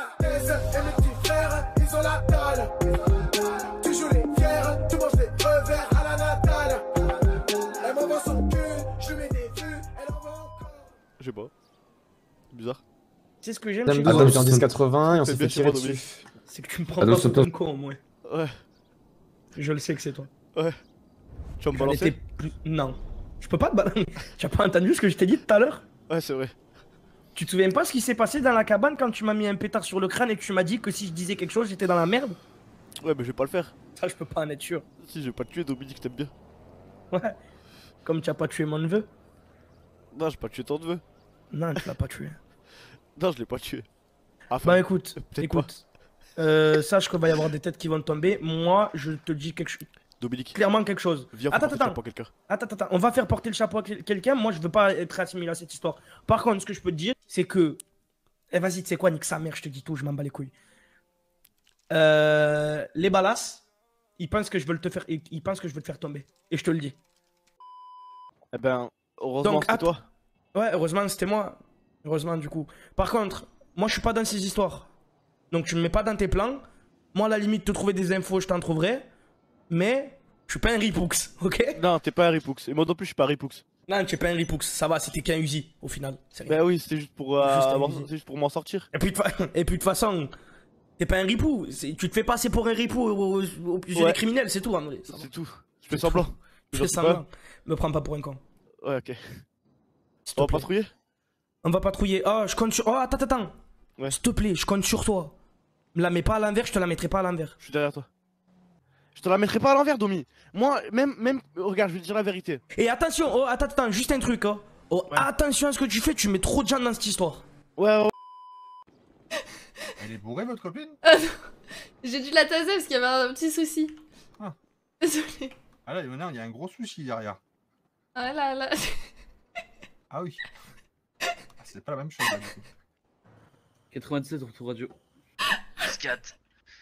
Tes sœurs et mes petits frères, ils ont la dalle. Tu joues les fiers, tu manges des revers à la Natale. Elle m'envoie son cul, je lui mets des vues, elle envoie encore. Je sais pas. Bizarre. Tu sais ce que j'aime Attends, chez j'étais toi, en 1080 et on s'est bien fait chez tirer moi, dessus. c'est que tu me prends Allô, pas pour Soto. un con, moi. Ouais. Je le sais que c'est toi. Ouais. Tu vas me J'en balancer? étais plus... Non. Je peux pas te balancer. Tu as pas entendu ce que je t'ai dit tout à l'heure? Ouais, c'est vrai. Tu te souviens pas ce qui s'est passé dans la cabane quand tu m'as mis un pétard sur le crâne et que tu m'as dit que si je disais quelque chose, j'étais dans la merde? Ouais, mais je vais pas le faire. Ça, je peux pas en être sûr. Si, je vais pas te tuer, Dominique, t'aimes bien. Ouais. Comme tu as pas tué mon neveu. Non, j'ai pas tué ton neveu. Non, tu l'as pas tué. Non, je l'ai pas tué. Enfin, Bah écoute, peut-être écoute. Sache qu'il va y avoir des têtes qui vont tomber. Moi, je te dis quelque chose. Dominique, Clairement quelque chose. viens Attends, porter le attends. chapeau à quelqu'un. Attends, on va faire porter le chapeau à quelqu'un. Moi, je veux pas être assimilé à cette histoire. Par contre, ce que je peux te dire, c'est que. Eh, vas-y, tu sais quoi, nique sa mère, je te dis tout, je m'en bats les couilles. Les balas, ils pensent que je veux le te faire. Ils pensent que je veux te faire tomber. Et je te le dis. Eh ben, heureusement Donc, que c'est toi. Ouais, heureusement, c'était moi. Heureusement, du coup. Par contre, moi, je suis pas dans ces histoires. Donc, tu me mets pas dans tes plans. Moi, à la limite, te trouver des infos, je t'en trouverai. Mais, je suis pas un Ripoux, ok? Non, t'es pas un Ripoux. Et moi non plus, je suis pas un Ripoux. Non, tu es pas un Ripoux. Ça va, c'était qu'un Uzi, au final. C'est rien. Bah oui, c'était juste pour, Juste un Uzi. c'est juste pour m'en sortir. Et puis, de toute façon, t'es pas un ripou. Tu te fais passer pour un ripou aux yeux Ouais. des criminels, c'est tout, André. C'est tout. Je fais semblant. Je J'en fais suis semblant. Me prends pas pour un con. Ouais, ok. S'il te On va plaît. patrouiller? On va patrouiller. Oh, je compte sur. Oh, attends. Ouais. S'il te plaît, je compte sur toi. Me la mets pas à l'envers, je te la mettrai pas à l'envers. Je suis derrière toi. Je te la mettrai pas à l'envers, Domi. Moi, même, regarde, je vais te dire la vérité. Et attention, oh, attends, juste un truc, hein. Oh, Ouais. attention à ce que tu fais, tu mets trop de gens dans cette histoire. Ouais. Elle est bourrée, votre copine? J'ai dû la taser parce qu'il y avait un petit souci. Ah. Désolée. Ah là, il y a un gros souci derrière. Ah là là. Ah oui. Ah, c'est pas la même chose là, du coup. 97 retour radio. 4.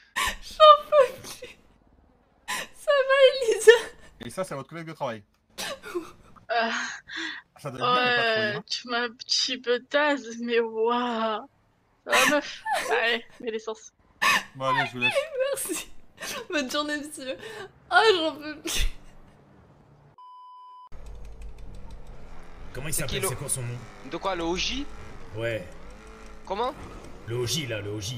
Ça va, Elisa? Et ça, c'est votre collègue de travail. Ah, Ça doit être bien, les patrouilles, hein. tu m'as un petit peu tase, mais waouh. Ça va, meuf? Allez, mets l'essence. Bon, allez, je vous laisse. Merci. Bonne journée, monsieur. Ah, j'en peux plus. Comment il s'appelle? C'est quoi son nom? De quoi, le OJ? Ouais, Comment? le OJ là, le OJ.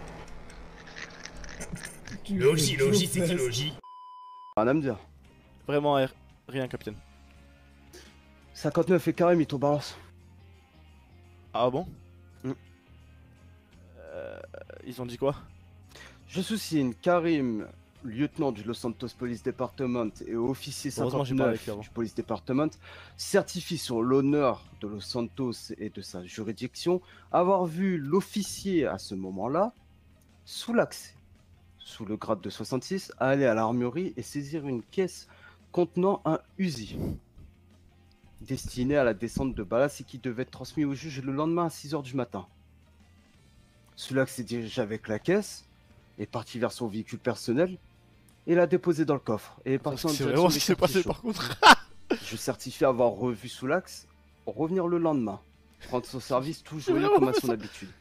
Le OJ, c'est qui le OJ? Rien à me dire. Vraiment, rien, capitaine. 59 et carré, mytho balance. Ah bon? Mm. Ils ont dit quoi? Je sous-signe Karim, lieutenant du Los Santos Police Department et officier Heureusement, j'ai parlé 59 avec lui avant. du Police Department, certifie sur l'honneur de Los Santos et de sa juridiction avoir vu l'officier à ce moment-là, sous l'accès, sous le grade de 66, aller à l'armurerie et saisir une caisse contenant un Uzi destiné à la descente de Ballas et qui devait être transmis au juge le lendemain à 6 h du matin. Sulax s'est dirigé avec la caisse, est parti vers son véhicule personnel et l'a déposé dans le coffre. Et est parti en C'est direction vraiment ce des qui s'est passé quartiers par contre. chauds. Je certifie avoir revu Sulax revenir le lendemain, prendre son service tout joyeux vraiment comme à ça. son habitude.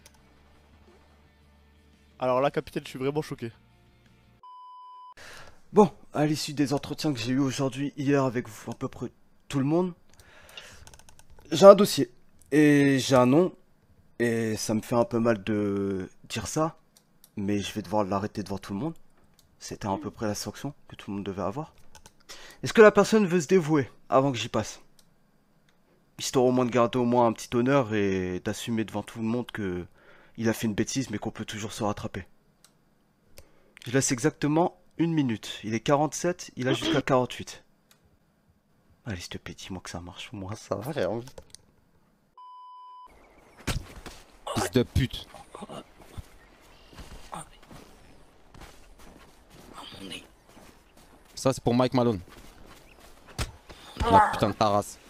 Alors là, capitaine, je suis vraiment choqué. Bon, à l'issue des entretiens que j'ai eu aujourd'hui, hier avec à peu près tout le monde, j'ai un dossier et j'ai un nom et ça me fait un peu mal de dire ça, mais je vais devoir l'arrêter devant tout le monde. C'était à peu près la sanction que tout le monde devait avoir. Est-ce que la personne veut se dévouer avant que j'y passe? Histoire au moins de garder au moins un petit honneur et d'assumer devant tout le monde que il a fait une bêtise mais qu'on peut toujours se rattraper. Je laisse exactement 1 minute. Il est 47, il a jusqu'à 48. Allez, s'il te plaît, dis-moi que ça marche. Moi, ça va. Fils de pute. Ça, c'est pour Mike Malone. La putain de ta race.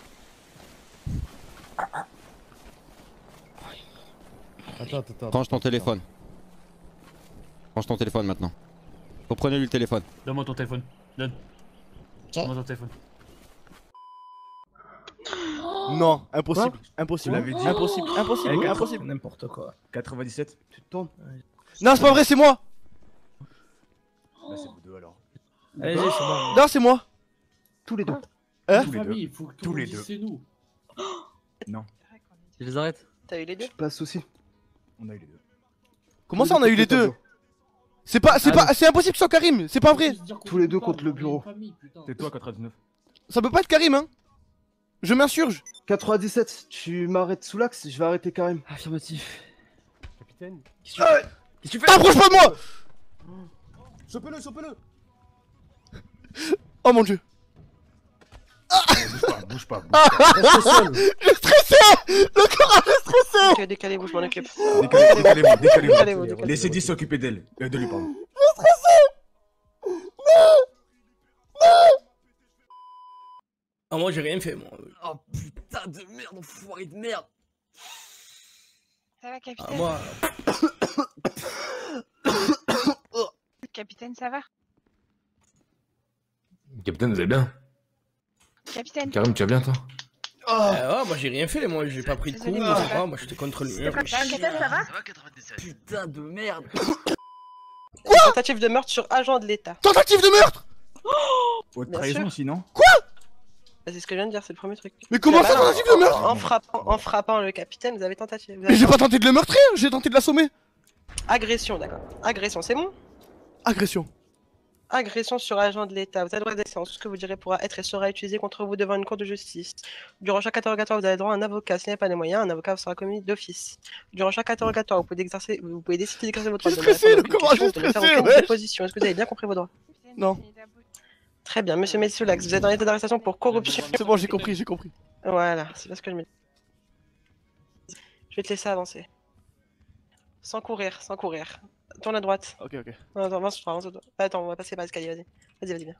Attends. Range ton téléphone. Range ton téléphone maintenant. Reprenez-lui le téléphone. Donne-moi ton téléphone. Donne-moi ton téléphone. Non, impossible. Tu Impossible. l'avais dit. Impossible. Impossible. Impossible. N'importe quoi. 97. Tu te tournes. Non, c'est pas vrai, c'est moi. Là, c'est vous deux alors. Allez-y, c'est bon. Non, c'est moi. Tous les deux. Hein? Tous les deux. Il faut que Tous les deux. c'est nous. Non, Je les arrête. T'as eu les deux? Pas de soucis. on a eu les deux. Comment ça, on a eu les deux? C'est pas, c'est pas, c'est impossible que ce soit Karim. C'est pas vrai. Tous les deux contre le bureau. C'est toi 99. Ça peut pas être Karim, hein. Je m'insurge. 97, tu m'arrêtes sous l'axe, je vais arrêter Karim. Affirmatif. Capitaine. Qu'est-ce que tu fais? T'approches pas de moi. Chopez-le, chopez-le. Oh mon dieu. Bouge pas, bouge pas. Je stressé. Le courage est stressé. Ok, décalez-vous, je m'en occupe. Décalez-vous, Décalez-vous, décalez-vous. décalez-vous. Laissez 10 s'occuper d'elle. De lui, pardon. Ah, moi, j'ai rien fait, moi. Oh putain de merde, enfoiré de merde. Ça va, Ah, capitaine? moi. Capitaine, ça va? Capitaine, vous allez bien? Capitaine? Karim, tu vas bien toi? Ouais, moi, j'ai rien fait, moi, j'ai pas pris de coup. Désolé, Ah, moi, j'étais contre le mur. Capitaine, ça va? Ça va 97. Putain de merde. Tentative de meurtre sur agent de l'État. Tentative de meurtre. Haute Bien trahison sûr. sinon. Bah, c'est ce que je viens de dire, c'est le premier truc. Mais comment ça, Bah, tentative de meurtre? En frappant le capitaine, vous avez tentative. vous Mais avez j'ai pas tenté de le meurtrir, j'ai tenté de l'assommer. Agression, d'accord. Agression, c'est bon? Agression. Agression sur agent de l'État. Vous avez le droit d'excellence. Tout ce que vous direz pourra être et sera utilisé contre vous devant une cour de justice. Durant chaque interrogatoire, vous avez droit à un avocat. S'il n'y a pas les moyens, un avocat sera commis d'office. Durant chaque interrogatoire, vous pouvez décider d'exercer votre droit de stressé, répondre à le courage est aucune question, de ne faire stressé, aucune ouais. proposition. Est-ce que vous avez bien compris vos droits? Non. Très bien, monsieur Metsoulax, vous êtes en état d'arrestation pour corruption. C'est bon, j'ai compris, j'ai compris. Voilà, c'est parce que je me dis. Je vais te laisser avancer. Sans courir, sans courir. Tourne à droite. Ok, ok. Non, attends, avance, avance. Attends, on va passer par l'escalier, vas-y. Vas-y, vas-y,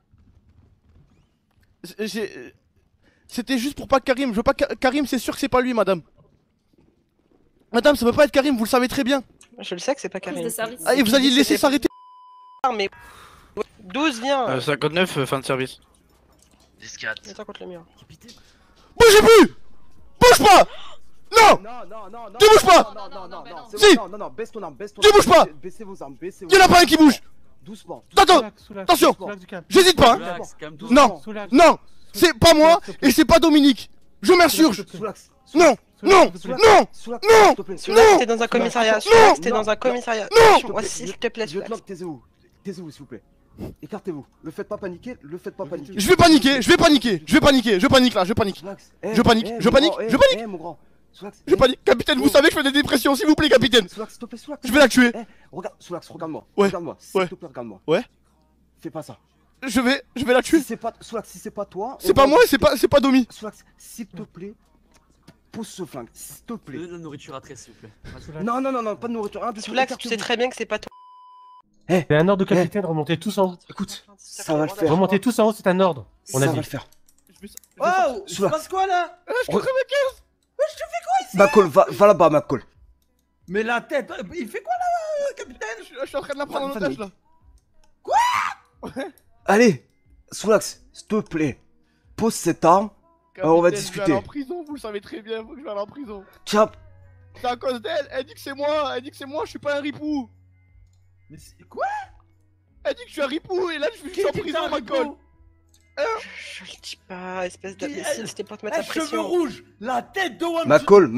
viens. C'était juste pour pas que Karim. Je veux pas que Karim, c'est sûr que c'est pas lui, madame. Madame, ça peut pas être Karim, vous le savez très bien. Je le sais que c'est pas Karim. Ah, et vous alliez le laisser s'arrêter. Mais 12, viens. 59, fin de service. 10-4. Mets-toi contre le mur. Bougez plus. Bouge pas. Non. Tu bouges pas. Si. Non, baisse ton arme, baisse ton Tu bouges pas. Baissez vos armes, baissez vos Y'en a pas un qui bouge. Doucement. Attends, attention. J'hésite pas. Hein. Non, non, c'est pas moi et c'est pas Dominique. Je m'insurge. Non, non, non, non, Soulax, t'es dans un commissariat. Soulax, t'es dans un commissariat. Non. Moi, s'il te plaît, Lieutenant, Soulax. taisez-vous. Taisez-vous, s'il vous plaît. Écartez-vous. Le faites pas paniquer, le faites pas paniquer. Je vais paniquer, je vais paniquer, je vais paniquer, je panique là, je panique. Je panique, je panique, je panique. Mon grand. Je panique. Capitaine, vous savez que je fais des dépressions, s'il vous plaît, capitaine. Soulax, s'il te plaît, Soulax. Je vais la tuer. Regarde, Soulax, regarde-moi. Ouais. Regarde-moi. S'il Ouais. te plaît, regarde-moi. Ouais. Fais pas ça. Je vais la tuer. Si c'est pas Soulax, si c'est pas toi. C'est pas moi, c'est pas Domi. Soulax, s'il te plaît, pose ce flingue, s'il te plaît. De la nourriture à 13 s'il vous plaît. Non, pas de nourriture. Soulax, tu sais très bien que c'est pas toi. C'est un ordre de capitaine, remontez tous en haut. Écoute, ça va le faire. Remontez tous en haut, c'est un ordre. On a Ça dit. va le faire. Oh, il se passe quoi là? Je peux crever 15. McCall, va là-bas, McCall. Mais la tête, il fait quoi là, capitaine? Je suis en train de la prendre en otage là. Allez, Soulax, s'il te plaît, pose cette arme. On va Capitaine, discuter. Je vais aller en prison, vous le savez très bien, faut que je vais aller en prison. Tiens, C'est à cause d'elle, elle dit que c'est moi, je suis pas un ripou. Mais c'est quoi? Elle dit que je suis un ripou et là je suis en prison, ma colle. Je le dis pas, espèce d'imbécile, c'était pour te mettre la Cheveux pression. rouges, la tête de One McCall,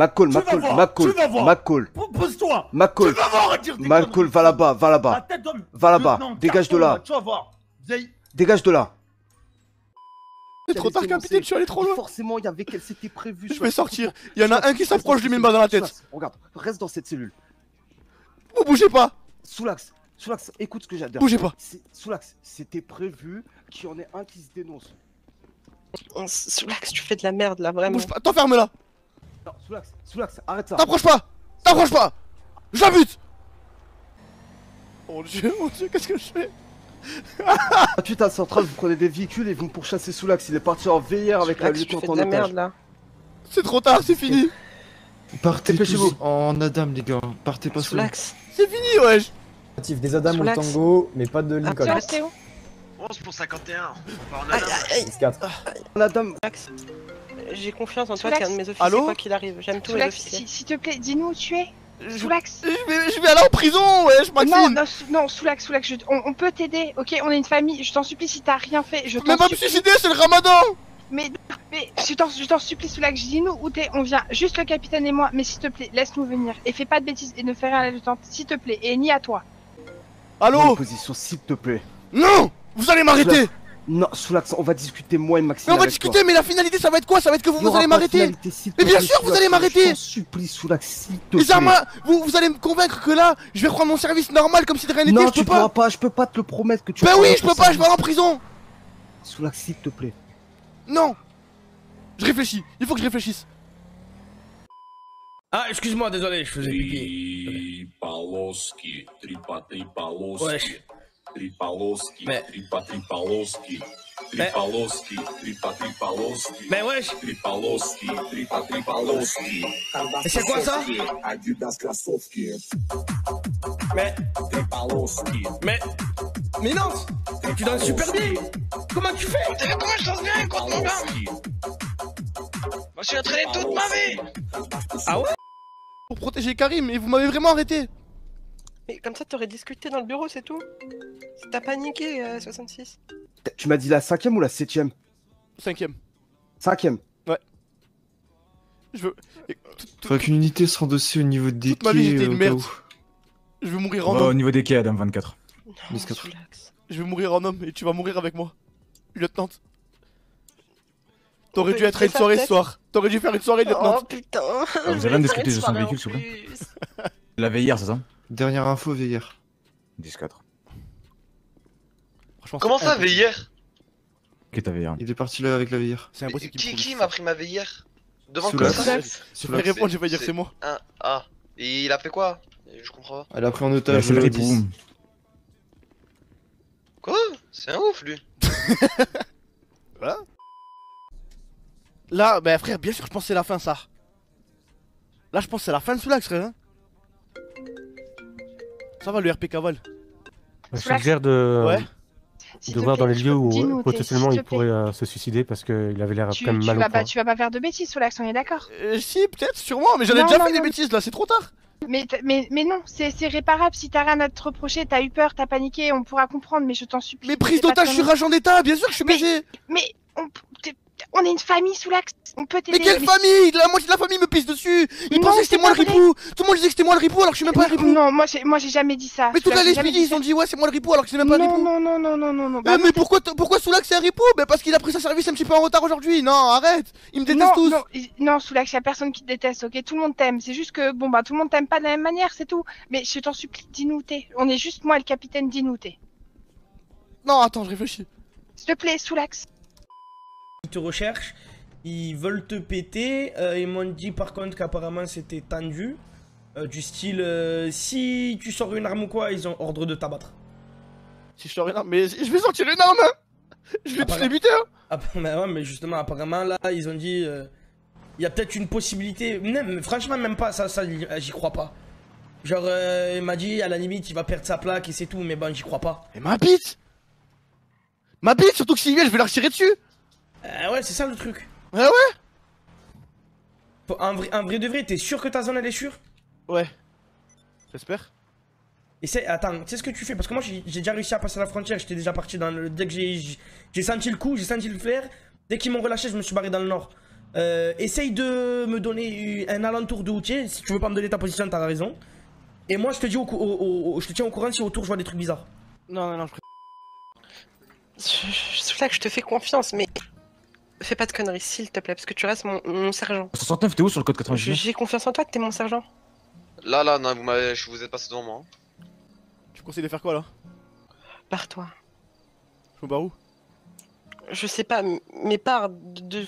Pose-toi. McCall, McCall, va là-bas, va là-bas. Va là-bas, dégage de là. Tu vas voir. Dégage de là. C'est trop tard, capitaine, je suis allé trop loin. Forcément, il y avait qu'elle s'était prévu. Je vais sortir. Il y en a un qui s'approche, je lui mets une balle dans la tête. Regarde, reste dans cette cellule. Vous bougez pas. Soulax, écoute ce que j'ai à dire. Bougez pas. Soulax, c'était prévu qu'il y en ait un qui se dénonce. Soulax, tu fais de la merde là, vraiment. Bouge pas, t'enferme là. Non, Soulax, arrête ça. T'approches pas. Je la bute. Oh Dieu, qu'est-ce que je fais? Gratuite à Centrale, vous prenez des véhicules et vous me pourchassez Soulax. Il est parti en VR avec la Soulax, tu lutte fais en de la otage. merde là. C'est trop tard, c'est fini. Partez Dépêchez-vous. tous en Adam, les gars. Partez pas seuls. Soulax. C'est fini, wesh. Des Adam au Soulax. tango, mais pas de Lincoln. Ah, c'est où? 11 pour 51. On va en Adam. 4. Adam, J'ai confiance en toi, Soulax. t'es un de mes officiers, Allô quoi qu'il arrive. J'aime tous les Soulax, officiers. s'il te plaît, dis-nous où tu es. Soulax. Je vais aller en prison, wesh, Maxime. Non, Soulax, on peut t'aider, ok? On est une famille, je t'en supplie si t'as rien fait. Je Mais t'en va me suicider, c'est le ramadan. Mais je t'en supplie, Soulax, dis-nous où t'es. On vient, juste le capitaine et moi, mais s'il te plaît, laisse-nous venir. Et fais pas de bêtises et ne fais rien à l'adjudante, s'il te plaît, et ni à toi. Allô? Position, s'il te plaît. Non! Vous allez m'arrêter! Non, Soulax, on va discuter, moi et Maxime. Mais on va discuter, mais la finalité, ça va être quoi? Ça va être que vous allez m'arrêter! Mais bien sûr, vous allez m'arrêter! Je t'en supplie, Soulax, s'il te Les plaît. armes, vous allez me convaincre que là, je vais reprendre mon service normal comme si de rien n'était, Non, je tu peux pas! pourras pas, je peux pas te le promettre que tu Bah pourras oui, je peux pas, je vais aller en prison! Soulax, s'il te plaît. Non! Je réfléchis, il faut que je réfléchisse. Ah, excuse-moi, désolé, je faisais pipi. Трипалоски, трипалоски. Wesh. Трипалоски, Mais- трипалоски. Трипалоски, трипалоски. Mais wesh. Трипалоски, трипалоски. Et c'est quoi ça? Adidas кроссовки. Mais non, tu danses super bien. Comment tu fais? T'as vu comment je danse bien contre mon gars? Moi je suis entraîné toute ma vie. Ah ouais? Pour protéger Karim, et vous m'avez vraiment arrêté! Mais comme ça, t'aurais discuté dans le bureau, c'est tout. T'as paniqué, 66. Tu m'as dit la 5ème ou la 7ème? 5ème. 5ème. Ouais. Je veux. Faudrait qu'une unité se rende aussi au niveau des Toute ma vie, quais, j'étais au une cas merde. où. Je veux mourir en Au homme. niveau des quais, Adam 24. Je vais mourir en homme et tu vas mourir avec moi. Lieutenant. T'aurais dû être à une soirée ce soir. T'aurais dû faire une soirée, lieutenant. Oh putain. Vous avez un descriptif de son véhicule, s'il vous plaît? Il l'avait hier, c'est ça? Dernière info, Veillère. 10-4. Comment ça, veillère? Qui t'avais hier? Il est parti là avec la Veillère. C'est impossible qu'il me trouve. Qui m'a pris ma veillère? Devant le Soulax. commissariat? Je vais répondre, je vais dire c'est moi. Ah, et il a fait quoi? Je comprends pas. Elle a pris en otage C'est le le ripou. 10. Quoi? C'est un ouf lui. Voilà. Là, bah frère, bien sûr, je pense que c'est la fin, ça. Là, je pense que c'est la fin de Soulax, frère. Hein. Ça va, le RP cavale. Je suggère de... Ouais. S'il de te voir dans plaît, les lieux où dis-nous où t'es, potentiellement s'il il te plaît. pourrait se suicider parce qu'il avait l'air quand même mal au point. Tu vas pas faire de bêtises, Soulax, on est d'accord? Si, peut-être, sûrement, mais j'en ai Non, déjà non, fait des non. bêtises, là, c'est trop tard. Mais non, c'est réparable. Si t'as rien à te reprocher, t'as eu peur, t'as paniqué, on pourra comprendre, mais je t'en supplie. Mais prise fais pas de d'otage sur conneries. agent d'état, bien sûr que je suis BG. Mais on est une famille, Soulax, on peut t'aider. Mais quelle famille? La moitié de la famille me pisse dessus. Ils Non, pensaient que c'est c'était moi le pas vrai. ripou. Tout le monde disait que c'était moi le ripou alors que je suis même pas le ripou. Non, moi j'ai jamais dit ça. Mais toute la Soulax, j'ai jamais SPD, dit ils ont dit ouais, c'est moi le ripou alors que c'est même pas le ripou. Non. Mais pourquoi Soulax c'est un ripou? Bah parce qu'il a pris sa service un petit peu en retard aujourd'hui. Non, arrête. Ils me détestent tous. Non, Soulax, y'a personne qui te déteste, ok? Tout le monde t'aime. C'est juste que, bon bah, tout le monde t'aime pas de la même manière, c'est tout. Mais je t'en supplie, dis-nous où t'es. On est juste moi et le capitaine, dis-nous où t'es. Non, attends, je réfléchis. S'il te plaît, Soulax. Ils te recherchent, ils veulent te péter. Ils m'ont dit par contre qu'apparemment c'était tendu. Du style, si tu sors une arme ou quoi, ils ont ordre de t'abattre. Si je sors une arme, mais je vais sortir une arme, hein. Je vais tous les buter, hein. Mais ouais, mais justement, apparemment là, ils ont dit, il y a peut-être une possibilité. Non, mais franchement, même pas, ça j'y crois pas. Genre, il m'a dit, à la limite, il va perdre sa plaque et c'est tout, mais bon, j'y crois pas. Et ma bite! Ma bite, surtout que s'il vient, je vais la retirer dessus! Ouais, c'est ça le truc. Ouais, ouais! En vrai de vrai, t'es sûr que ta zone elle est sûre? Ouais. J'espère. Attends, tu sais ce que tu fais? Parce que moi j'ai déjà réussi à passer la frontière, j'étais déjà parti dans le... Dès que j'ai senti le coup, j'ai senti le flair. Dès qu'ils m'ont relâché, je me suis barré dans le nord. Essaye de me donner un alentour de où tu es. Si tu veux pas me donner ta position, t'as raison. Et moi je te dis je te tiens au courant si autour je vois des trucs bizarres. Non, Soulax, je te fais confiance, mais fais pas de conneries, s'il te plaît, parce que tu restes mon sergent. 69, t'es où sur le code 99? J'ai confiance en toi que t'es mon sergent. Là, non, vous êtes passé devant moi. Tu me conseilles de faire quoi là? Barre-toi. Je me barre où? Je sais pas, mais pars de...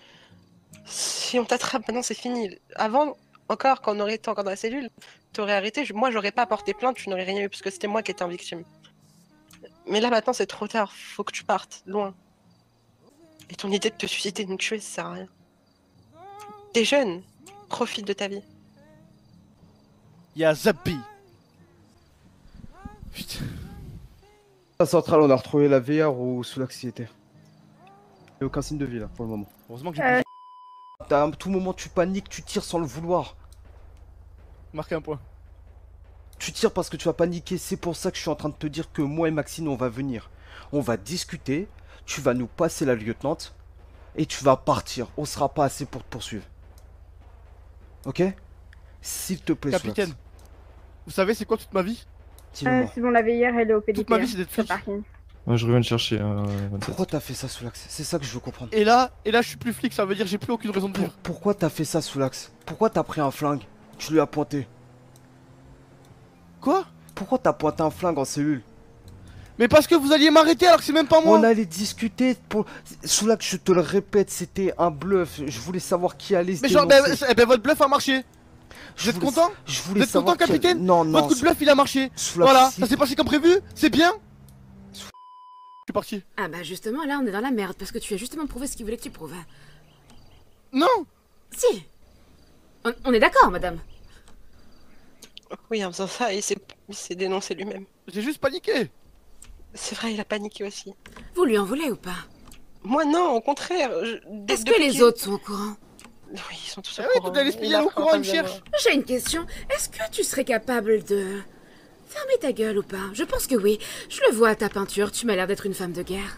Si on t'attrape maintenant, c'est fini. Avant, encore, quand on aurait été encore dans la cellule, t'aurais arrêté. Moi, j'aurais pas porté plainte, tu n'aurais rien eu, parce que c'était moi qui étais en victime. Mais là, maintenant, c'est trop tard. Faut que tu partes, loin. Et ton idée de te suicider, de me tuer, ça sert à rien. T'es jeune. Profite de ta vie. Y'a Zappi. Putain. À la centrale, on a retrouvé la VR où Soulax y était. Et aucun signe de vie là pour le moment. Heureusement que j'ai À tout moment, tu paniques, tu tires sans le vouloir. Marquez un point. Tu tires parce que tu vas paniquer. C'est pour ça que je suis en train de te dire que moi et Maxine, on va venir. On va discuter. Tu vas nous passer la lieutenante. Et tu vas partir. On sera pas assez pour te poursuivre. Ok? S'il te plaît, Capitaine, Soulax. vous savez c'est quoi toute ma vie? C'est bon, la veillère, elle est au PDP. Toute ma vie c'est d'être flic. Ouais, je reviens te chercher. Pourquoi t'as fait ça, Soulax? C'est ça que je veux comprendre. Et là, je suis plus flic, ça veut dire que j'ai plus aucune raison de vivre. Pourquoi t'as fait ça, Soulax? Pourquoi t'as pris un flingue? Tu lui as pointé. Quoi? Pourquoi t'as pointé un flingue en cellule? Mais parce que vous alliez m'arrêter alors que c'est même pas moi. On allait discuter pour... Soulax, je te le répète, c'était un bluff. Je voulais savoir qui allait se Mais genre, dénoncer. votre bluff a marché. Vous êtes content? Vous êtes content, capitaine? Non, non. Votre coup de bluff il a marché. Soulax, voilà, si... ça s'est passé comme prévu. C'est bien. Je suis parti. Ah bah justement, là on est dans la merde parce que tu as justement prouvé ce qu'il voulait que tu prouves. Non. Si. On est d'accord, madame. Oui, en faisant ça, il s'est dénoncé lui-même. J'ai juste paniqué. C'est vrai, il a paniqué aussi. Vous lui en voulez ou pas? Moi non, au contraire. Est-ce que les autres sont au courant? Oui, ils sont tous au courant. courant. Tout l'esprit au courant, il me cherche. J'ai une question. Est-ce que tu serais capable de... fermer ta gueule ou pas? Je pense que oui. Je le vois à ta peinture, tu m'as l'air d'être une femme de guerre.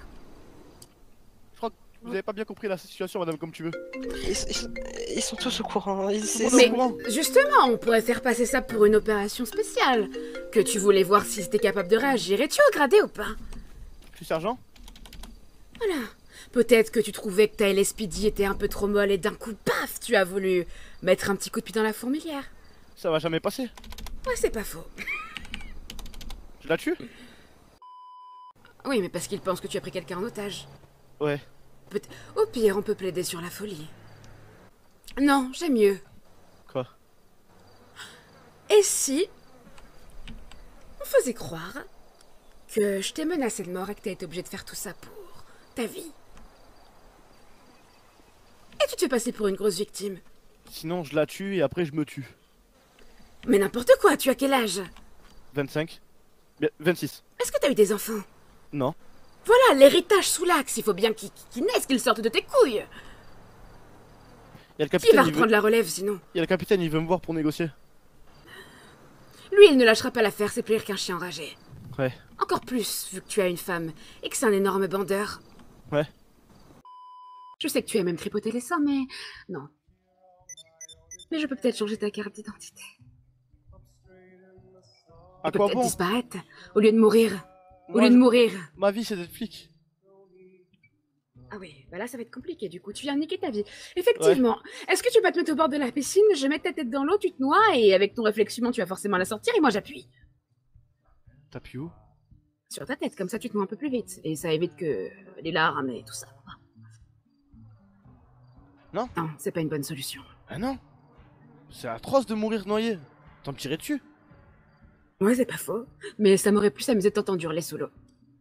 Je crois que vous avez pas bien compris la situation, madame, comme tu veux. Ils sont tous au courant. Mais justement, on pourrait faire passer ça pour une opération spéciale. Que tu voulais voir si c'était capable de réagir. Es-tu au gradé ou pas? Je suis sergent. Voilà. Peut-être que tu trouvais que ta LSPD était un peu trop molle et d'un coup, paf, tu as voulu mettre un petit coup de pied dans la fourmilière. Ça va jamais passer. Ouais, c'est pas faux. Je la tue? Oui, mais parce qu'il pense que tu as pris quelqu'un en otage. Ouais. Au pire, on peut plaider sur la folie. Non, j'ai mieux. Quoi? Et si on faisait croire que je t'ai menacé de mort et que t'as été obligé de faire tout ça pour ta vie? Et tu te fais passer pour une grosse victime. Sinon, je la tue et après je me tue. Mais n'importe quoi, tu as quel âge? 25. 26. Est-ce que t'as eu des enfants? Non. Voilà, l'héritage Soulax, il faut bien qu'il naisse, qu'il sorte de tes couilles. Y a le capitaine, qui va reprendre la relève sinon? Il y a le capitaine, il veut me voir pour négocier. Lui, il ne lâchera pas l'affaire, c'est pire qu'un chien enragé. Ouais. Encore plus, vu que tu as une femme et que c'est un énorme bandeur. Ouais. Je sais que tu as même tripoté les seins, mais... non. Mais je peux peut-être changer ta carte d'identité. À tu quoi peux peut-être bon? disparaître, au lieu de mourir. Moi, au lieu de mourir. Ma vie, c'est d'être flic. Ah oui, bah là ça va être compliqué du coup, tu viens de niquer ta vie. Effectivement, est-ce que tu vas te mettre au bord de la piscine, je vais mettre ta tête dans l'eau, tu te noies, et avec ton réflexe humain tu vas forcément la sortir, et moi j'appuie. T'appuies où? Sur ta tête, comme ça tu te noies un peu plus vite, et ça évite que les larmes et tout ça. Non? Non, c'est pas une bonne solution. Ah non? C'est atroce de mourir noyé. T'en me tirais dessus? Ouais, c'est pas faux, mais ça m'aurait plus amusé de t'entendre hurler sous l'eau.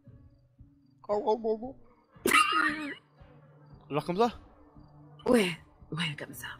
Genre comme ça? Ouais, comme ça.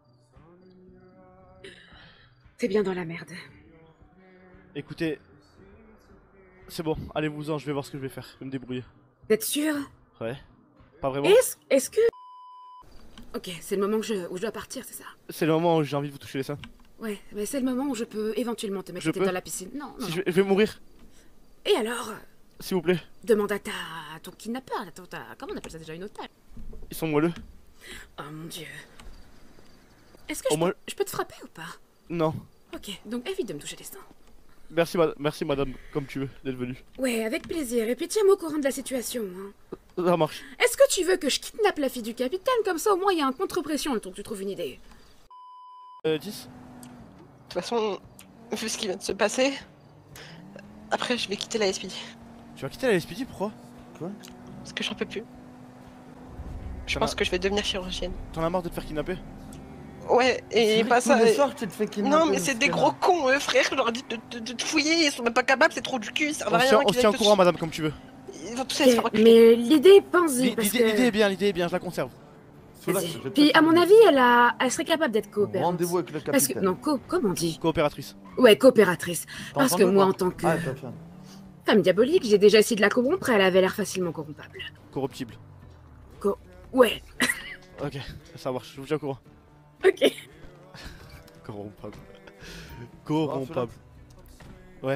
T'es bien dans la merde. Écoutez, c'est bon, allez-vous-en, je vais voir ce que je vais faire, je vais me débrouiller. T'es sûr? Ouais. Pas vraiment? Est-ce que... Ok, c'est le moment où je dois partir, c'est ça? C'est le moment où j'ai envie de vous toucher les seins. Ouais, mais c'est le moment où je peux éventuellement te mettre dans la piscine. Non, non. Si je vais mourir. Et alors? S'il vous plaît. Demande à ton kidnappeur, comment on appelle ça déjà, une otage? Ils sont moelleux. Oh mon dieu. Est-ce que je peux te frapper ou pas? Non. Ok, donc évite de me toucher les seins. Merci madame, comme tu veux, d'être venue. Ouais, avec plaisir, et puis tiens-moi au courant de la situation. Hein. Ça marche. Est-ce que tu veux que je kidnappe la fille du capitaine? Comme ça au moins il y a un contre-pression le temps que tu trouves une idée. De 10. toute façon, vu ce qui vient de se passer, après je vais quitter la SPD. Tu vas quitter la SPD, pourquoi? Quoi? Parce que j'en peux plus. Je pense que je vais devenir chirurgienne. T'en as marre de te faire kidnapper? Ouais, et pas ça. Tu te fais kidnapper, non, mais c'est des gros cons, frère. Je leur ai dit de te fouiller, ils sont même pas capables, c'est trop du cul, ça va rien. On se tient au courant, madame, comme tu veux. Ils vont tous aller se faire reculer. Mais l'idée, pense-y. L'idée est bien, je la conserve. Puis à mon avis, elle serait capable d'être coopérante. Rendez-vous avec le capitaine. Parce que, non, comment on dit? Coopératrice. Ouais, coopératrice. Parce que entendu, moi, quoi? en tant que Ah, femme diabolique, j'ai déjà essayé de la corrompre et elle avait l'air facilement corrompable. Corruptible. Ouais. Ok, ça marche, je vous tiens au courant. Ok. Corrompable. Corrompable. Ouais.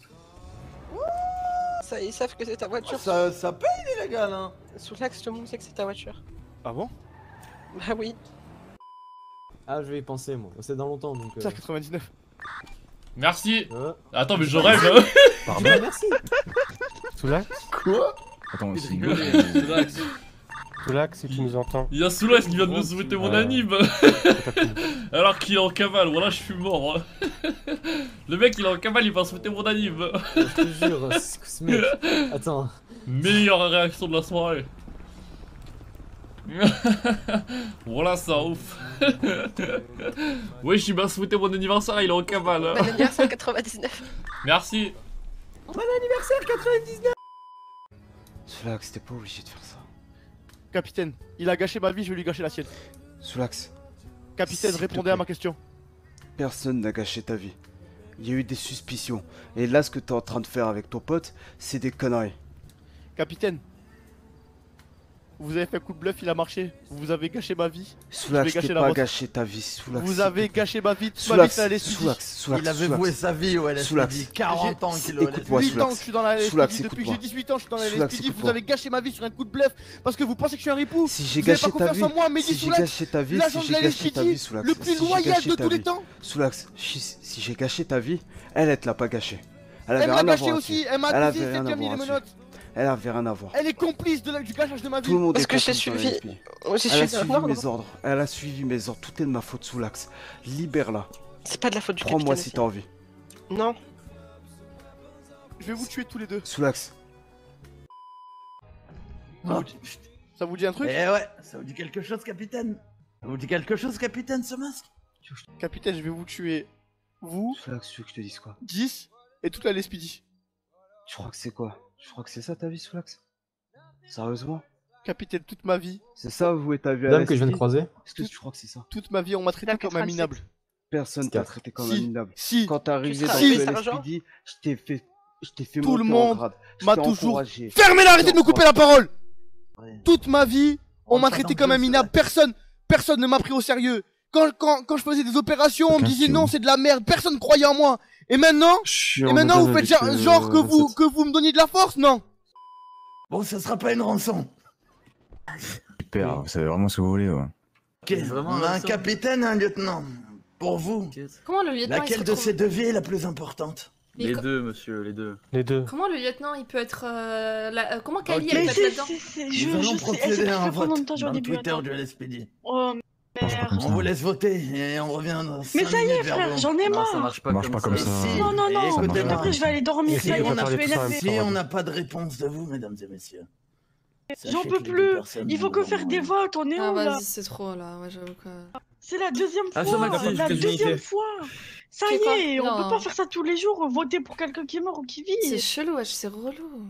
Ça, ils savent que c'est ta voiture. Ça paye l'illégal, hein. Sous l'axe, tout le monde sait que c'est ta voiture. Ah bon? Bah oui. Ah, je vais y penser, moi. C'est dans longtemps donc. 99. Merci. Attends, mais je rêve. Pardon. Merci. Soulax? Quoi? Attends, c'est Soulax, si tu nous entends. Il y a Soulax qui vient de me souhaiter mon anime. Alors qu'il est en cavale, voilà, je suis mort. Le mec, il est en cavale, il va souhaiter mon anime. Je te jure, ce mec. Attends. Meilleure réaction de la soirée. Voilà, ça ouf. Oui, je suis bien souhaité mon anniversaire, il est en cavale. Bon anniversaire 99. Merci. Bon anniversaire 99. Soulax, t'es pas obligé de faire ça. Capitaine, il a gâché ma vie, je vais lui gâcher la sienne. Soulax. Capitaine, répondez à ma question. Personne n'a gâché ta vie. Il y a eu des suspicions. Et là, ce que t'es en train de faire avec ton pote, c'est des conneries. Capitaine, vous avez fait un coup de bluff, il a marché. Vous avez gâché ma vie. Soulax, t'es pas gâché ta vie. Soulax, vous avez gâché ma vie. Soulax, Soulax, il avait voué sa vie au LSPD. Soulax, 40 ans qu'il est au LSPD. écoute-moi, 8 ans que je suis dans la Soulax, LSPD. Depuis que j'ai 18 ans, je suis dans la Soulax, LSPD. Vous avez gâché ma vie sur un coup de bluff parce que vous pensez que je suis un ripou. Si j'ai Vous avez gâché pas ta confiance vie, en moi, mais si dis j'ai Soulax, gâché ta vie, l'agent si de la j'ai gâché ta vie, LSPD, Soulax, le plus si j'ai loyal gâché de ta tous les vie. temps. Soulax, si j'ai gâché ta vie, elle te l'a pas gâché. Elle Elle avait m'a rien à gâché voir aussi. là-dessus. Elle m'a Elle accusé, avait c'est rien qui à a mis voir les là-dessus. menottes. Elle avait rien à voir. Elle est complice du gâchage de ma vie. Tout le monde Parce est que je t'ai complice dans suivi. la LSPD. Moi, j'ai Elle a suivi un suivi ordre. mes ordres. Elle a suivi mes ordres. Tout est de ma faute, Soulax. Libère-la. C'est pas de la faute du Prends-moi capitaine si aussi. t'as envie. Non. Je vais vous tuer tous les deux. Soulax. Ça vous dit un truc? Eh ouais, ça vous dit quelque chose, capitaine? Ça vous dit quelque chose, capitaine, ce masque? Capitaine, je vais vous tuer. Vous, Soulax, tu veux que je te dise quoi? 10 et toute la LSPD. Tu crois que c'est quoi? Tu crois que c'est ça ta vie, Soulax? Sérieusement? Capitaine, toute ma vie. C'est ça, vous et ta vie à Dame que je viens de LSPD? croiser. Est-ce que tu crois que c'est ça? Toute ma vie, on m'a traité comme un minable. Personne t'a traité comme un minable. Si. Quand t'es arrivé dans Si. le LSPD, je t'ai fait Tout le monter en monde grade. Je m'a t'ai toujours. encouragé. Fermez-la, arrêtez de me couper la parole! Ouais. Toute ma vie, on m'a Rentre traité dans comme le un jeu, minable. Personne ne m'a pris au sérieux. Quand je faisais des opérations, on me disait non, c'est de la merde. Personne croyait en moi. Et maintenant, vous faites genre que vous me donniez de la force, non? Bon, ça sera pas une rançon. Super, vous savez vraiment ce que vous voulez, ouais. Ok, on a un capitaine et un lieutenant. Pour vous, Comment le lieutenant il se laquelle de retrouve... ces deux vies est la plus importante? Les deux, monsieur, les deux. Les deux. Comment le lieutenant il peut être... Comment Kali Ok. elle peut être là-dedans? Nous allons procéder à un vote dans le Twitter du LSPD. Oh merde. On vous laisse voter et on revient dans 5 Mais ça y est minutes vers frère, vous. j'en ai Non, ça marre. marche pas marche pas comme ça. Non, non, non. Écoutez-moi. Après je vais aller dormir, ça y est, on je suis énervé. Si on n'a pas de réponse de vous, mesdames et messieurs. J'en sachez peux que les deux plus. personnes Il faut que vont faire des mourir. votes, on est Ah où là? vas-y, c'est trop là, ouais j'avoue que... C'est la deuxième Ah, fois, ça m'a dit, la quelle deuxième unité. fois. Ça C'est y quoi est, on Non. peut pas faire ça tous les jours, voter pour quelqu'un qui est mort ou qui vit. C'est chelou, wesh, c'est relou.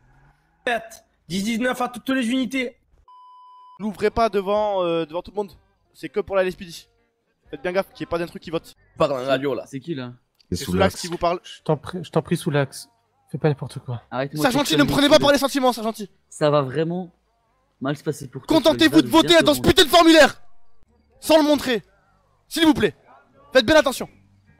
10-19 à toutes les unités. N'ouvrez pas devant tout le monde. C'est que pour la LSPD. Faites bien gaffe qu'il n'y ait pas d'un truc qui vote. Pas dans la radio là. C'est qui là? C'est Soulax qui vous parle. Je t'en prie, Soulax. Fais pas n'importe quoi. Arrête-moi. Sergenti, ne me prenez pas par les sentiments, Sergenti. Ça va vraiment mal se passer pour toi. Contentez-vous de voter dans ce putain de formulaire. Sans le montrer. S'il vous plaît. Faites bien attention.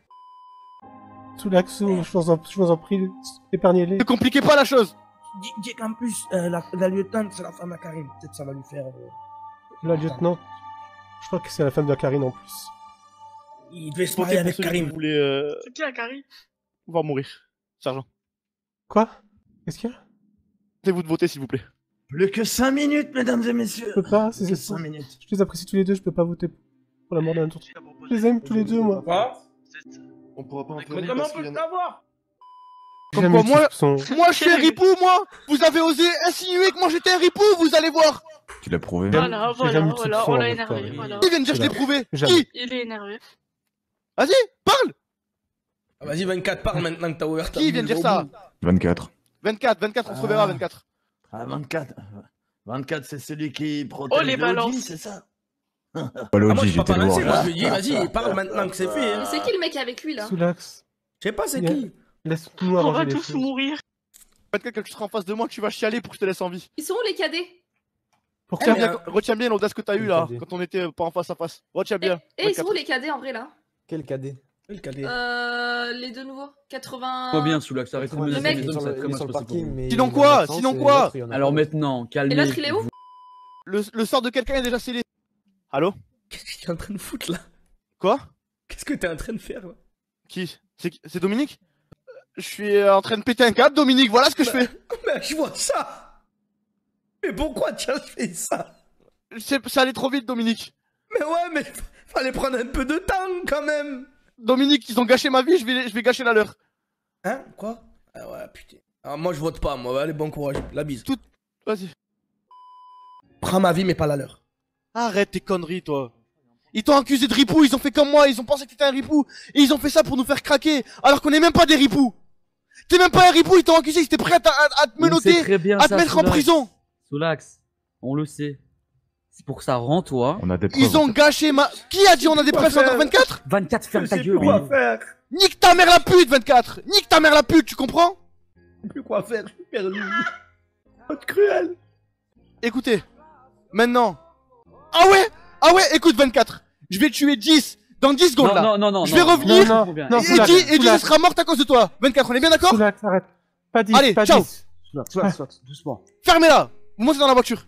Soulax, je vous en prie, épargnez-les. Ne compliquez pas la chose. Dis qu'en plus, la lieutenante, c'est la femme à Karim. Peut-être ça va lui faire... La lieutenant, je crois que c'est la femme de Karine en plus. Il devait se marier avec Karim. Vous voulez C'est qui la Carrie? voir mourir, sergent. Quoi? Qu'est-ce qu'il y a? Tentez-vous de voter, s'il vous plaît. Plus que 5 minutes, mesdames et messieurs. Je peux pas, Plus que 5 minutes. je les apprécie tous les deux, je peux pas voter pour la mort d'un autre. Je les aime tous les deux, moi. Quoi? On pourra pas Mais comment on peut le savoir? Comme quoi, moi je suis un ripou, moi. Vous avez osé insinuer que moi j'étais un ripou, vous allez voir. Tu l'as prouvé. Voilà, voilà, on l'a énervé, voilà. Qui vient de dire que je l'ai prouvé? Qui? Il est énervé. Vas-y, parle. Ah, vas-y, 24, parle maintenant que t'as ouvert ta Qui vient de dire ça? 24. 24, on se reverra 24. Ah, 24. 24, c'est celui qui protège les le balances. Odin, c'est ça? Pas Ah, moi, l'OG, je peux j'étais pas le lancer, moi voir. je lui dis, vas-y, parle maintenant que c'est fait. Mais c'est qui le mec avec lui là? Soulax. Je sais pas c'est Yeah. qui. Laisse-nous On va arranger les tous choses. mourir. 24, quand tu seras en face de moi, tu vas chialer pour que je te laisse en vie. Ils sont où les cadets? Retiens bien l'audace que t'as eu là, quand on était pas en face à face. Retiens bien. Et ils sont où les cadets en vrai là? Quel cadet? Quel cadet? Les deux nouveaux. 80. Pas bien, Soulax, arrête de Le menacer mec- les hommes, ça va être très mal se passer pour vous. Sinon quoi? Sinon quoi? Alors maintenant, calmez. Et l'autre il est où? Le sort de quelqu'un est déjà scellé. Allô? Qu'est-ce que tu es en train de foutre là? Quoi? Qu'est-ce que t'es en train de faire là? Qui? C'est Dominique? Je suis en train de péter un câble, Dominique, voilà ce que je fais. Mais je vois ça. Mais pourquoi tu as fait ça? Ça allait trop vite, Dominique. Mais ouais, mais fallait prendre un peu de temps quand même. Dominique, ils ont gâché ma vie, je vais gâcher la leur. Hein? Quoi? Ah ouais, putain. Ah, moi je vote pas, moi. Allez, bon courage. La bise. Vas-y. Prends ma vie, mais pas la leur. Arrête tes conneries, toi. Ils t'ont accusé de ripou, ils ont fait comme moi, ils ont pensé que t'étais un ripou. Et ils ont fait ça pour nous faire craquer, alors qu'on est même pas des ripoux. T'es même pas un ripou, ils t'ont accusé, ils étaient prêts à te menotter, à te mettre en prison. Soulax, on le sait. C'est pour ça, rends-toi. On a des preuves. Ils ont gâché ma... Qui a dit on a des preuves sur 24? 24, ferme ta gueule. Quoi faire? Nique ta mère la pute, 24. Nique ta mère la pute, tu comprends? Plus quoi faire, je suis perdu. Votre cruel. Écoutez, maintenant... Ah ouais, écoute 24. Je vais tuer 10 dans 10 secondes là. Non, je vais revenir non, et 10 elle sera morte à cause de toi. 24, on est bien d'accord? Soulax, arrête. Pas 10, Allez, pas ciao. 10. Soulax, doucement. Fermez-la. Vous montez dans la voiture.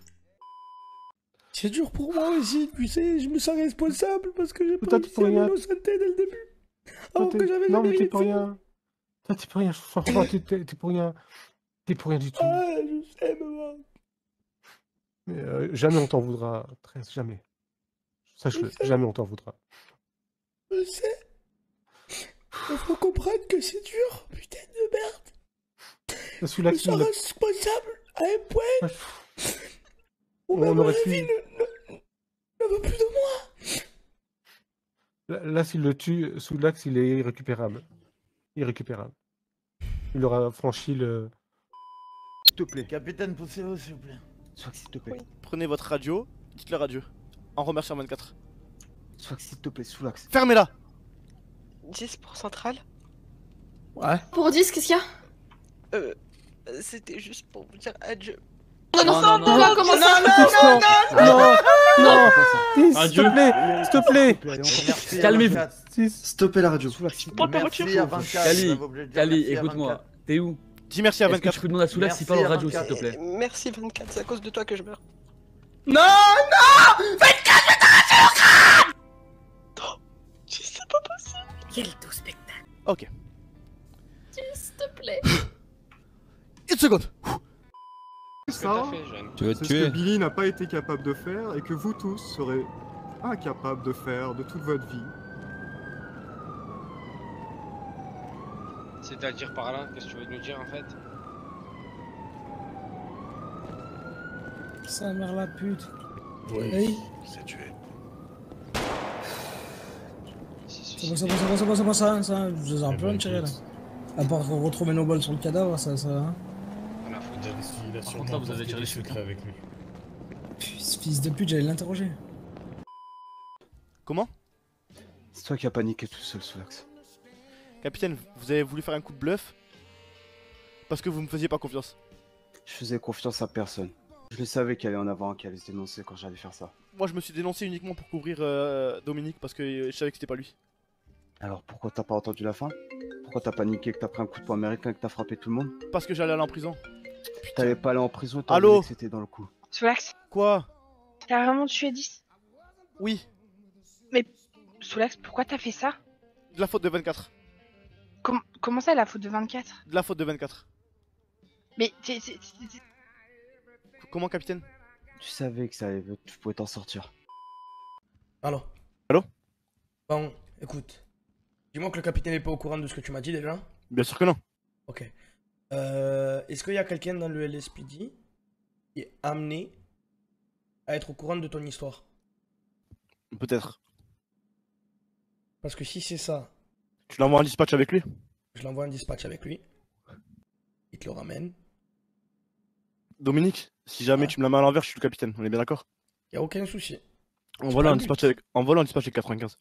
C'est dur pour moi aussi, tu sais, je me sens responsable parce que j'ai pas Toi, t'es pour réussi à rien. m'innocenter dès le début. Alors Toi, que j'avais non, jamais mais t'es pour rien. rien. Toi, t'es pour rien. Franchement, t'es pour rien. T'es pour rien du tout. Ah, je sais, maman. Mais jamais on t'en voudra, 13, jamais. Sache-le, jamais on t'en voudra. Je sais. Il faut comprendre que c'est dur, putain de merde. Je Soulax, me sens responsable à un point où on même aurait la pu... vie ne veut plus de moi. Là, s'il le tue, Soulax, il est irrécupérable. Irrécupérable. Il aura franchi le... S'il te plaît. Capitaine, poussez-vous, s'il vous plaît. Soulax, s'il te plaît. Prenez votre radio, dites la radio. En remerciant 24. Soulax, s'il te plaît, Soulax. Fermez-la. 10 pour centrale. Ouais. Pour 10, qu'est-ce qu'il y a? C'était juste pour vous dire adieu. Non, comment ça? Non, Adieu. s'il te plaît. Calmez-vous. Stoppez la radio. Cali, écoute-moi. T'es où? Dis merci à Est-ce que 24. tu peux demander à Soulax s'il parle en radio, s'il te plaît? Merci 24, c'est à cause de toi que je meurs. Non, non 24, je t'arrache le crâne. Non, c'est pas possible. Quel doux spectacle. Ok. S'il te plaît. Une seconde. Ça, Tu veux te c'est ce tuer? que Billy n'a pas été capable de faire et que vous tous serez incapables de faire de toute votre vie. C'est-à-dire par là, qu'est-ce que tu veux nous dire en fait? Sa mère la pute. Oui, Hey. c'est tué. C'est pas ça, je les ai un peu tiré là. À part retrouver nos balles sur le cadavre, ça. Hein. Il a sûrement contre, là, vous avez emporté tiré des les secrets avec lui. Ce fils de pute, j'allais l'interroger. Comment? C'est toi qui as paniqué tout seul, Soulax. Capitaine, vous avez voulu faire un coup de bluff parce que vous me faisiez pas confiance. Je faisais confiance à personne. Je le savais qu'il allait en avoir un qui allait se dénoncer quand j'allais faire ça. Moi, je me suis dénoncé uniquement pour couvrir Dominique parce que je savais que c'était pas lui. Alors pourquoi t'as pas entendu la fin? Pourquoi t'as paniqué que t'as pris un coup de poing américain et que t'as frappé tout le monde? Parce que j'allais aller en prison. T'allais pas aller en prison, t'as Allô? que c'était dans le coup. Soulax, Quoi? t'as vraiment tué 10? Oui, Mais Soulax, pourquoi t'as fait ça? de la faute de 24. Comment ça, la faute de 24? De la faute de 24. Mais Comment, capitaine? Tu savais que ça allait, tu pouvais t'en sortir. Allô? Allô? Bon, écoute. Dis-moi que le capitaine est pas au courant de ce que tu m'as dit déjà. Bien sûr que non. Ok. Est-ce qu'il y a quelqu'un dans le LSPD qui est amené à être au courant de ton histoire? Peut-être. Parce que si c'est ça, Tu l'envoies en dispatch avec lui? je l'envoie en dispatch avec lui. Il te le ramène. Dominique, si jamais tu me la mets à l'envers, je suis le capitaine, on est bien d'accord? Y a aucun souci. Envoie-le en dispatch avec 95.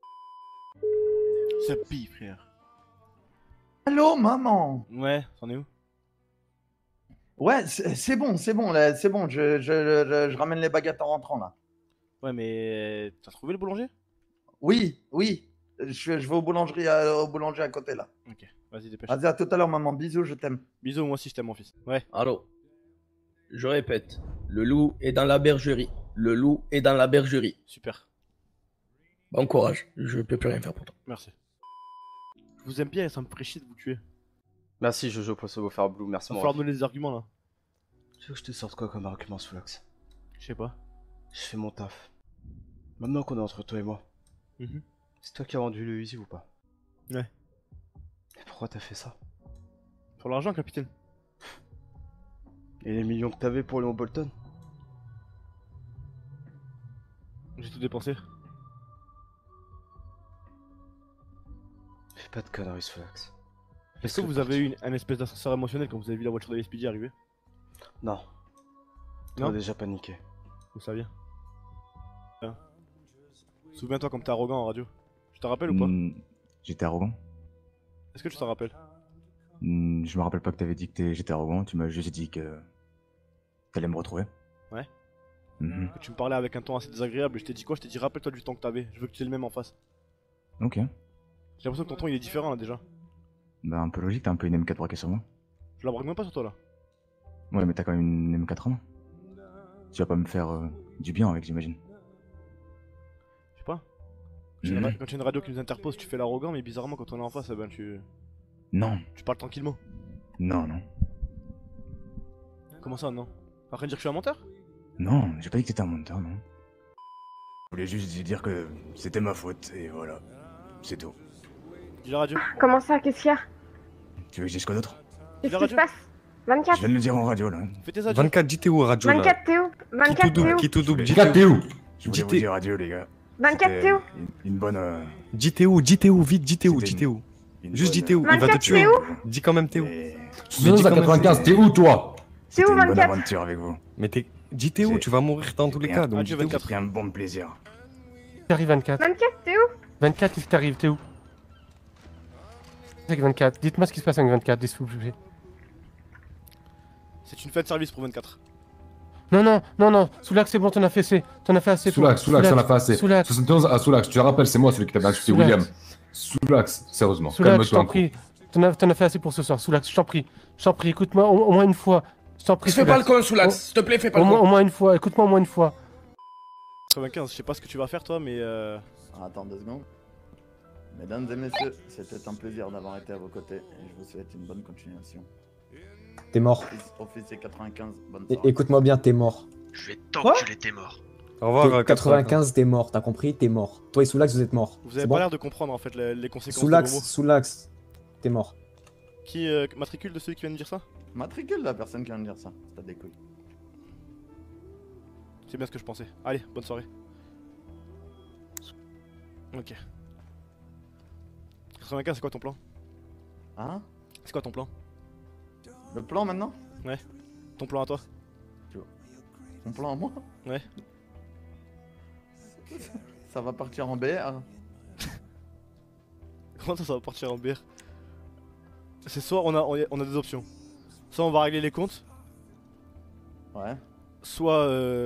Ça pille, frère. Allô, maman? Ouais, t'en es où? Ouais, c'est bon, là, c'est bon. Je ramène les baguettes en rentrant là. Ouais, mais t'as trouvé le boulanger? Oui. Je vais au boulanger à côté là. Ok, vas-y, dépêche. Vas-y, à tout à l'heure, maman. Bisous, je t'aime. Bisous, moi aussi je t'aime, mon fils. Ouais. Allô. Je répète, le loup est dans la bergerie. Le loup est dans la bergerie. Super. Bon courage, je peux plus rien faire pour toi. Merci. Je vous aime bien et ça me ferait chier de vous tuer. Merci Jojo pour ce beau faire blue, merci Va mon falloir ref. donner des arguments là. Tu veux que je te sorte quoi comme argument sous l'axe? Je sais pas. Je fais mon taf. Maintenant qu'on est entre toi et moi, c'est toi qui as rendu le easy ou pas? Ouais. Et pourquoi t'as fait ça? Pour l'argent, capitaine. Et les millions que t'avais pour Léon Bolton? J'ai tout dépensé. Fais pas de conneries sous l'axe. Est-ce que vous avez eu un espèce d'ascenseur émotionnel quand vous avez vu la voiture de Speedy arriver? Non. Non. T'as déjà paniqué. Vous saviez. Hein. Souviens-toi comme t'es arrogant en radio. Tu t'en rappelles ou pas? J'étais arrogant. Est-ce que tu t'en rappelles? Je me rappelle pas que t'avais dit que j'étais arrogant, tu m'as juste dit que t'allais me retrouver. Ouais. Mhm. Que tu me parlais avec un ton assez désagréable et je t'ai dit quoi? Je t'ai dit rappelle-toi du temps que t'avais, je veux que tu aies le même en face. Ok. J'ai l'impression que ton ton il est différent là déjà. Bah un peu logique, t'as un peu une M4 braquée sur moi. Je la braque même pas sur toi là. Ouais mais t'as quand même une M4 en main. Tu vas pas me faire du bien avec, j'imagine. Je sais pas. Quand il y a une radio qui nous interpose, tu fais l'arrogant, mais bizarrement quand on est en face, eh ben tu... Non. Tu parles tranquillement. Non. Comment ça, non? T'es en train de dire que je suis un menteur? Non, j'ai pas dit que t'étais un menteur, non. Je voulais juste dire que c'était ma faute, et voilà. C'est tout. Dis la radio. Comment ça? Qu'est-ce qu'il y a? Tu veux que je dise quoi d'autre? Qu'est-ce qui se passe? 24. Je viens de le dire en radio, là. Fais tes adieux. 24, dis t'es où, radio, là? 24, t'es où? 24, t'es où? Qui tout double, Je dis t'es où? Je voulais vous dire adieu, les gars. 24, t'es où? Une bonne... Dis t'es où, vite, dis t'es où, dis t'es où? Juste dis t'es où, il va te tuer. Dis quand même t'es où? Sous 95, t'es où, toi? T'es où, C'était une bonne 24? aventure avec vous. Mais t'es... Dis t'es où, tu vas mourir dans tous les cas, donc dis t'es où? J'ai pris un bon plaisir. T'arrives 24. 24, t'es où? 24, qu'est-ce qui t'arrive, t'es où? Avec 24, dites-moi ce qui se passe avec 24, s'il vous plaît. C'est une fête de service pour 24. Non, Soulax, c'est bon, t'en as fait assez. Soulax, t'en as fait assez. Soulax. 71 à Soulax, tu te rappelles, c'est moi celui qui t'avait insulté, Soulax. William. Soulax, sérieusement, Soulax, je calme-toi un t'en coup. prie. T'en as fait assez pour ce soir, Soulax, je t'en prie, écoute-moi au moins une fois. Je t'en prie, Fais pas le con, Soulax, s'il te plaît, fais pas le con. Au moins une fois, écoute-moi au moins une fois. 95, je sais pas ce que tu vas faire toi, mais Attends 2 secondes. Mesdames et messieurs, c'était un plaisir d'avoir été à vos côtés et je vous souhaite une bonne continuation. T'es mort. Officier 95, bonne soirée. Écoute-moi bien, t'es mort. Je vais t'enculer, t'es mort. Au revoir, 95, t'es mort, t'as compris? T'es mort. Toi et Soulax, vous êtes morts. vous avez pas l'air de comprendre en fait les conséquences de vos mots. Soulax, t'es mort. Qui matricule de celui qui vient de dire ça? Matricule la personne qui vient de dire ça, t'as des couilles. C'est bien ce que je pensais. Allez, bonne soirée. Ok. 95, c'est quoi ton plan? Hein? C'est quoi ton plan? Le plan maintenant? Ouais. Ton plan à toi? Mon plan à moi? Ouais. Ça va partir en BR. Comment ça va partir en BR? C'est soit on a des options. Soit on va régler les comptes. Ouais. Soit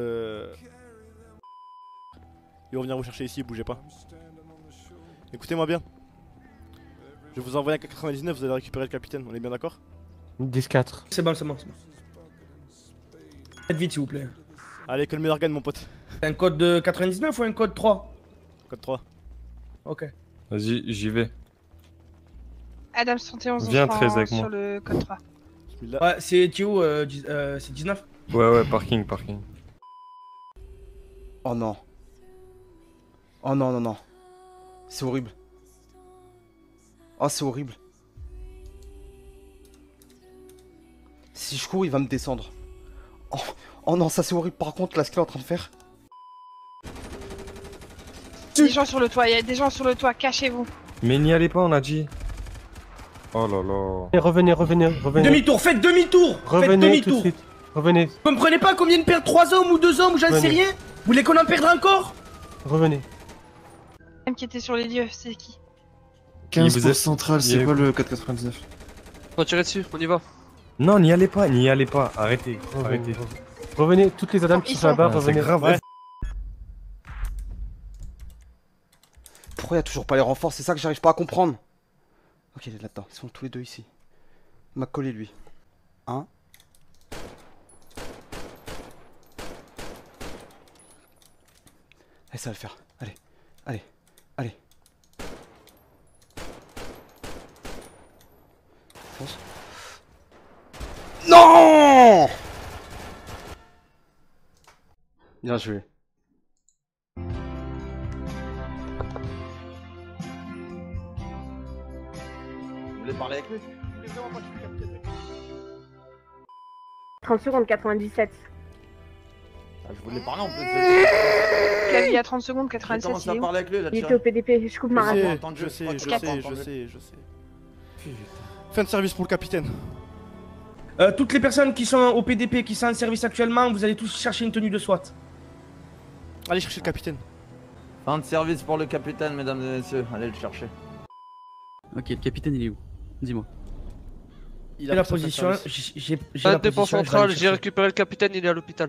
ils vont venir vous chercher ici, bougez pas. Écoutez-moi bien. Je vais vous envoyer un 99, vous allez récupérer le capitaine, on est bien d'accord? 10-4. C'est bon. Faites vite, s'il vous plaît. Allez, que le meilleur gagne, mon pote. Un code de 99 ou un code 3? Code 3. Ok. Vas-y, j'y vais. Adam 71, Viens, on prend 13 avec sur moi. le code 3. Ouais, c'est où c'est 19? Ouais, parking. Oh non. Oh non. C'est horrible. Oh, c'est horrible. Si je cours, il va me descendre. Oh non, ça c'est horrible. Par contre, là, ce qu'il est en train de faire. Des gens sur le toit, il y a des gens sur le toit, cachez-vous. Mais n'y allez pas, on a dit. Oh là là. Et revenez. Demi-tour, faites demi-tour. Revenez tout de suite. Revenez. Vous comprenez pas combien de perdre 3 hommes ou 2 hommes ou j'en sais rien? Vous voulez qu'on en perde encore? Revenez. Même qui était sur les lieux, c'est qui? 15 pour central, c'est quoi le 499? On va tirer dessus, on y va. Non, n'y allez pas, arrêtez, arrêtez. Revenez, toutes les adames qui sont là-bas, revenez. C'est grave. Pourquoi il y a toujours pas les renforts? C'est ça que j'arrive pas à comprendre. Ok, il est là-dedans. Ils sont tous les deux ici. Il m'a collé lui. Un. Allez, ça va le faire. Allez, allez, allez. Fonce. Non! Bien joué. Vous voulez parler avec lui? 30 secondes, 97. Ah, je voulais parler en plus. Clavier à 30 secondes, 97. Commence à parler avec lui, là, Il était au PDP, je coupe ma radio. Je sais. Fin de service pour le capitaine. Toutes les personnes qui sont au PDP, qui sont en service actuellement, vous allez tous chercher une tenue de SWAT. Allez chercher le capitaine. Fin de service pour le capitaine, mesdames et messieurs. Allez le chercher. Ok, le capitaine il est où? Dis-moi. Il a la position. J'ai la dépôt central, j'ai récupéré le capitaine, il est à l'hôpital.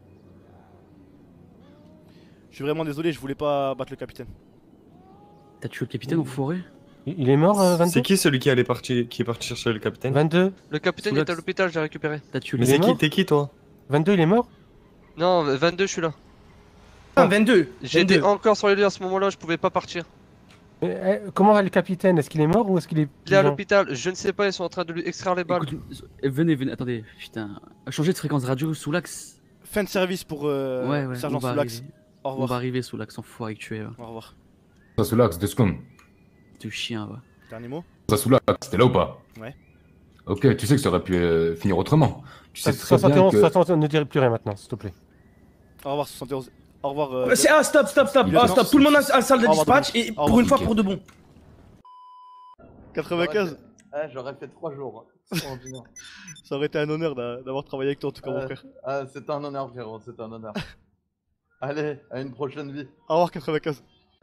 Je suis vraiment désolé, je voulais pas battre le capitaine. T'as tué le capitaine en forêt? Il est mort, 22? C'est qui celui qui est parti chercher le capitaine? 22. Le capitaine est à l'hôpital, j'ai récupéré. T'as tué Mais c'est qui? T'es qui toi? 22, il est mort? Non, 22, je suis là. Ah, 22. J'étais encore sur les lieux à ce moment-là, je pouvais pas partir. Comment va le capitaine? Est-ce qu'il est mort ou est-ce qu'il est... Il est à l'hôpital, je ne sais pas, ils sont en train de lui extraire les balles. Écoute, venez, attendez, putain. Changez de fréquence radio sous l'axe. Fin de service pour Sergent Soulax. Au revoir. On va arriver sous l'axe, enfoiré que tu es. Au revoir. Ça sous l'axe, 2 secondes. Tu chien, va. Dernier mot? Ça sous l'axe, t'es là ou pas? Ouais. Ok, tu sais que ça aurait pu finir autrement. Tu sais très bien 71, que... 71, ne dirai plus rien maintenant, s'il te plaît. Au revoir 71. Au revoir. Ah, stop. Ah, stop. Tout le monde en salle de dispatch et pour une fois pour de bon. 95. Ouais, j'aurais fait 3 jours. Ça aurait été un honneur d'avoir travaillé avec toi en tout cas, mon frère. Ah, c'est un honneur, frérot, c'est un honneur. Allez, à une prochaine vie. Au revoir 95.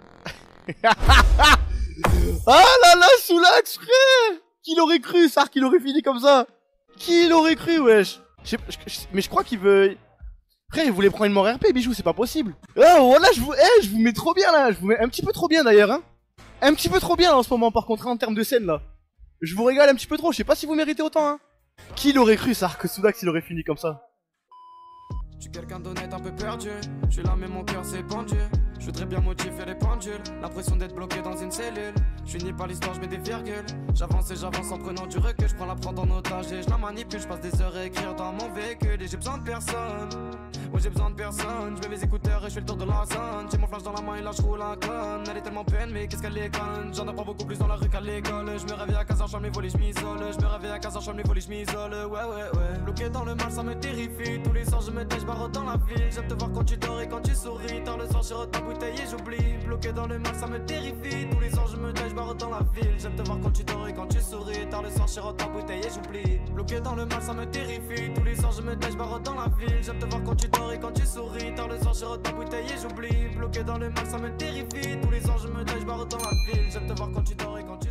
Ah là là, Soulax, frère! Qui l'aurait cru, ça, qu'il aurait fini comme ça? Qui l'aurait cru, wesh? Mais je crois qu'il veut... Frère, il voulait prendre une mort RP, bijou, c'est pas possible. Ah, voilà, je vous mets trop bien, là. Je vous mets un petit peu trop bien, d'ailleurs, hein. Un petit peu trop bien, là, en ce moment, par contre, hein, en termes de scène, là. Je vous régale un petit peu trop, je sais pas si vous méritez autant, hein. Qui l'aurait cru, ça, que Soulax, il aurait fini comme ça? Je suis quelqu'un d'honnête un peu perdu. Je suis là mais mon cœur s'est pendu. Je voudrais bien motiver les pendules. L'impression d'être bloqué dans une cellule. Je finis pas l'histoire, je mets des virgules. J'avance et j'avance en prenant du recul. Je prends la prendre en otage et je la manipule. Je passe des heures à écrire dans mon véhicule. Et j'ai besoin de personne. Moi j'ai besoin de personne. Je mets mes écouteurs et je fais le tour de la zone. J'ai mon flash dans la main et là je roule un conne. Elle est tellement peine mais qu'est-ce qu'elle est conne. J'en apprends beaucoup plus dans la rue qu'à l'école. Je me réveille à 15h, je mes volets, je m'isole. Je me réveille à 15h, je mes volets, je m'isole. Ouais. Bloqué dans le mal, ça me terrifie. Tous les soirs je me tèche barre dans la ville. J'aime te voir quand tu dors et quand tu souris. Tard le soir, je ta bouteille et j'oublie. Bloqué dans le mal, ça me terrifie. Tous les soirs je me tèche barre dans la ville. J'aime te voir quand tu dors et quand tu souris. Tard le soir, je ta bouteille et j'oublie. Bloqué dans le mal, ça me terrifie. Tous les soirs je me tèche barre dans la ville. J'aime te voir quand tu dors et quand tu souris. Tard le soir, je ta bouteille et j'oublie. Bloqué dans le mal, ça me terrifie. Tous les soirs je me tèche barre dans la ville. J'aime te voir quand tu dors et quand tu